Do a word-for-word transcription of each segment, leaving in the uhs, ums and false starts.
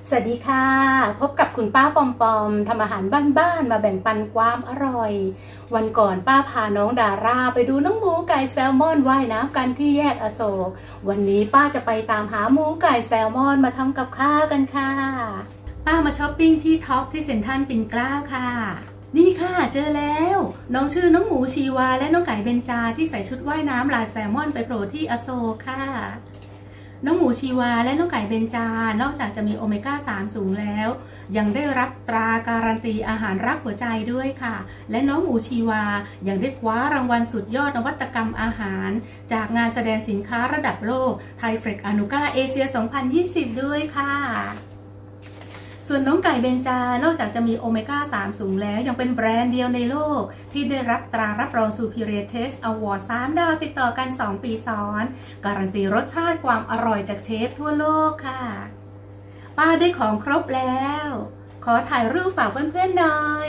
สวัสดีค่ะพบกับคุณป้าปอมปอมทำอาหารบ้านๆมาแบ่งปันความอร่อยวันก่อนป้าพาน้องดาราไปดูน้องหมูไก่แซลมอนว่ายน้ำกันที่แยกอโศกวันนี้ป้าจะไปตามหาหมูไก่แซลมอนมาทำกับข้าวกันค่ะป้ามาช้อปปิ้งที่ท็อปที่เซ็นทรัลปิ่นเกล้าค่ะนี่ค่ะเจอแล้วน้องชื่อน้องหมูชีวาและน้องไก่เบญจาที่ใส่ชุดว่ายน้ำลายแซลมอนไปโผล่ที่อโศกค่ะน้องหมูชีวาและน้องไก่เบญจานอกจากจะมีโอเมก้าสามสูงแล้วยังได้รับตราการันตีอาหารรักหัวใจด้วยค่ะและน้องหมูชีวายังได้คว้ารางวัลสุดยอดนวัตกรรมอาหารจากงานแสดงสินค้าระดับโลกไทยเฟรกอนุก้าเอเชีย สองพันยี่สิบ ด้วยค่ะส่วนน้องไก่เบญจานอกจากจะมีโอเมก้าสามสูงแล้วยังเป็นแบรนด์เดียวในโลกที่ได้รับตรารับรอง Superior Taste Award สามดาวติดต่อกันสองปีซ้อนการันตีรสชาติความอร่อยจากเชฟทั่วโลกค่ะป้าได้ของครบแล้วขอถ่ายรูปฝากเพื่อนๆหน่อย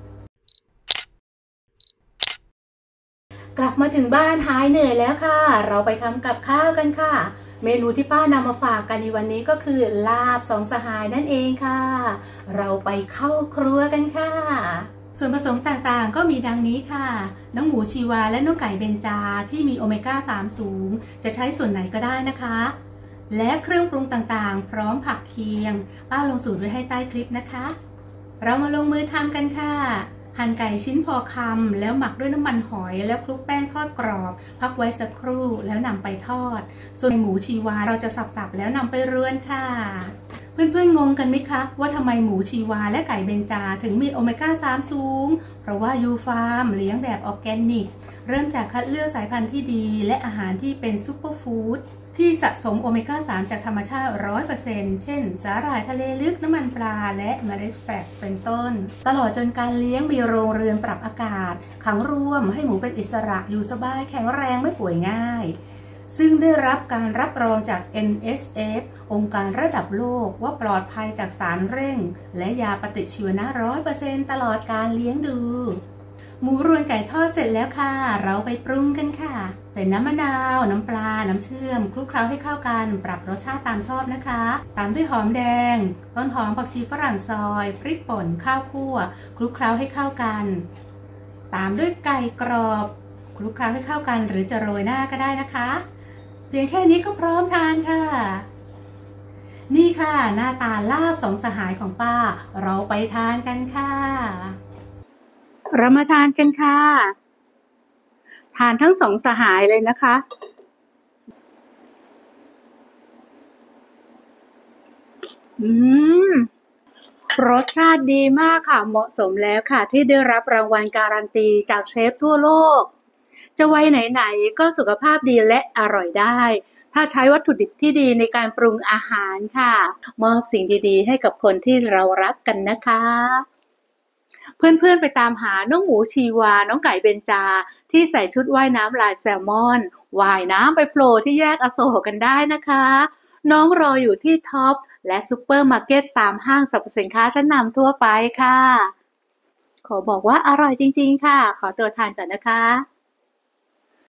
กลับมาถึงบ้านหายเหนื่อยแล้วค่ะเราไปทำกับข้าวกันค่ะเมนูที่ป้านำมาฝากกันในวันนี้ก็คือลาบสองสหายนั่นเองค่ะเราไปเข้าครัวกันค่ะส่วนผสมต่างๆก็มีดังนี้ค่ะน้องหมูชีวาและน้องไก่เบญจาที่มีโอเมก้าสามสูงจะใช้ส่วนไหนก็ได้นะคะและเครื่องปรุงต่างๆพร้อมผักเคียงป้าลงสูตรไว้ให้ใต้คลิปนะคะเรามาลงมือทำกันค่ะหั่นไก่ชิ้นพอคำแล้วหมักด้วยน้ำมันหอยแล้วคลุกแป้งทอดกรอบพักไว้สักครู่แล้วนำไปทอดส่วนหมูชีวาเราจะสับๆแล้วนำไปรวนค่ะเพื่อนๆงงกันไหมคะว่าทำไมหมูชีวาและไก่เบญจาถึงมีโอเมก้าสามสูงเพราะว่ายูฟาร์มเลี้ยงแบบออร์แกนิกเริ่มจากคัดเลือกสายพันธุ์ที่ดีและอาหารที่เป็นซุปเปอร์ฟู้ดที่สะสมโอเมก้าสามจากธรรมชาติ ร้อยเปอร์เซ็นต์ เช่นสาหร่ายทะเลลึกน้ำมันปลาและเมล็ดแฝกเป็นต้นตลอดจนการเลี้ยงมีโรงเรือนปรับอากาศขังรวมให้หมูเป็นอิสระอยู่สบายแข็งแรงไม่ป่วยง่ายซึ่งได้รับการรับรองจาก เอ็น เอส เอฟ องค์การระดับโลกว่าปลอดภัยจากสารเร่งและยาปฏิชีวนะ ร้อยเปอร์เซ็นต์ ตลอดการเลี้ยงดูหมูรวนไก่ทอดเสร็จแล้วค่ะเราไปปรุงกันค่ะใส่น้ำมะนาวน้ำปลาน้ำเชื่อมคลุกเคล้าให้เข้ากันปรับรสชาติตามชอบนะคะตามด้วยหอมแดงต้นหอมผักชีฝรั่งซอยพริกป่นข้าวคั่วคลุกเคล้าให้เข้ากันตามด้วยไก่กรอบคลุกเคล้าให้เข้ากันหรือจะโรยหน้าก็ได้นะคะเพียงแค่นี้ก็พร้อมทานค่ะนี่ค่ะหน้าตาลาบสองสหายของป้าเราไปทานกันค่ะเรามาทานกันค่ะทานทั้งสองสหายเลยนะคะอืมรสชาติดีมากค่ะเหมาะสมแล้วค่ะที่ได้รับรางวัลการันตีจากเชฟทั่วโลกจะวัยไหนๆก็สุขภาพดีและอร่อยได้ถ้าใช้วัตถุดิบที่ดีในการปรุงอาหารค่ะมอบสิ่งดีๆให้กับคนที่เรารักกันนะคะเพื่อนๆไปตามหาน้องหมูชีวาน้องไก่เบญจาที่ใส่ชุดว่ายน้ำลายแซลมอนว่ายน้ำไปโผล่ที่แยกอโศกกันได้นะคะน้องรออยู่ที่ท็อปและซุปเปอร์มาร์เก็ตตามห้างสรรพสินค้าชั้นนำทั่วไปค่ะขอบอกว่าอร่อยจริงๆค่ะขอตัวทานก่อนนะคะ